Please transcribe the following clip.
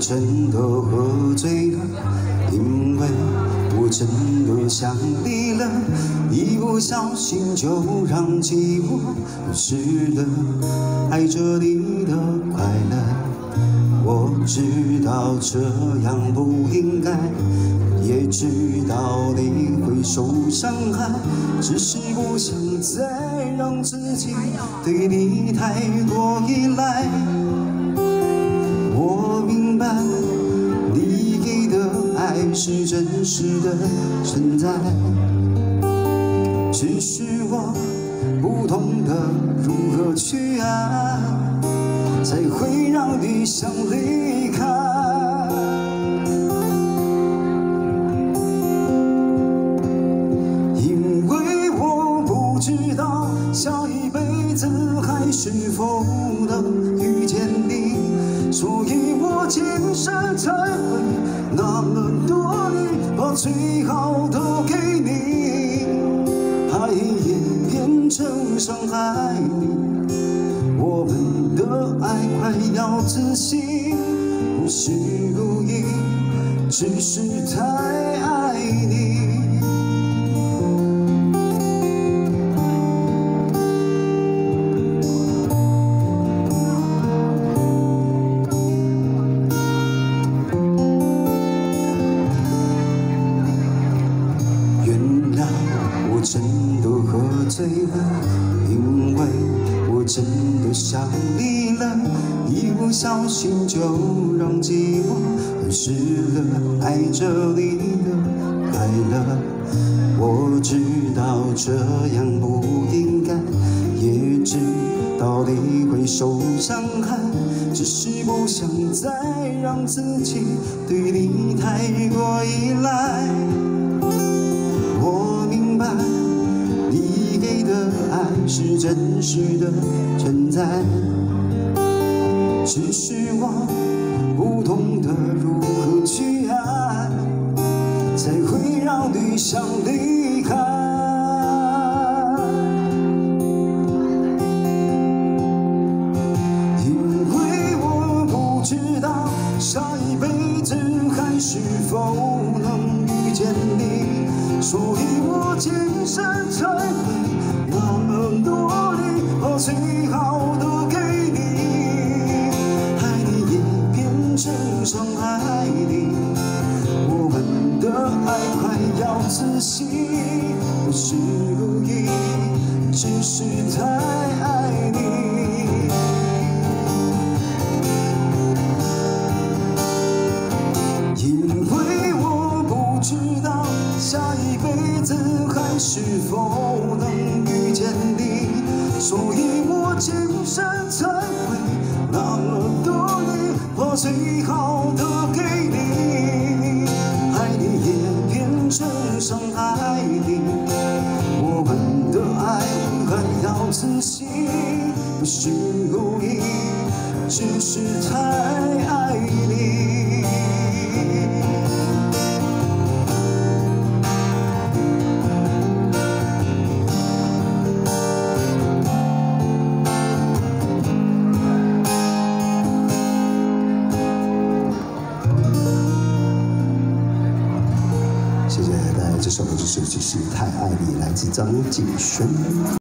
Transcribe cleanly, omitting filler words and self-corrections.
真的喝醉了，因为我真的想你了，一不小心就让寂寞失了爱着你的快乐。我知道这样不应该，也知道你会受伤害，只是不想再让自己对你太过依赖。我明白你给的爱是真实的存在，只是我不懂得如何去爱，才会让你想离开。因为我不知道下一辈子还是否能遇见你，所以我今生才会那么多力，把最好都给你，爱也变成伤害你。我们的爱快要窒息，不是故意，只是太爱你。原谅我真的喝醉了，因为我真的想你了，一不小心就让寂寞失了爱着你的快乐。我知道这样不应该，也知道你会受伤害，只是不想再让自己对你太过依赖。我明白你给的爱是真实的存在，只是我不懂得如何去爱，才会让你想离开。因为我不知道下一辈子还是否能遇见你，所以我今生才会那么努力，把最好都给你，爱你也变成伤害你。我们的爱快要窒息，不是故意，只是太爱你。因为我不知道下一辈子还是否能遇见你，所以我今生才会那么努力，把最好的给你，爱你也变成伤害你。我们的爱快要窒息，不是故意，只是太爱你。谢谢大家，这首歌就是《太爱你》，来自张敬轩。